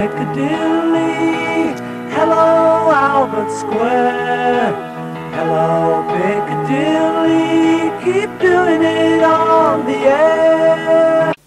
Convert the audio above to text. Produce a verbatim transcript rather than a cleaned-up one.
Piccadilly. Hello, Albert Square. Hello, Piccadilly. Keep doing it on the air.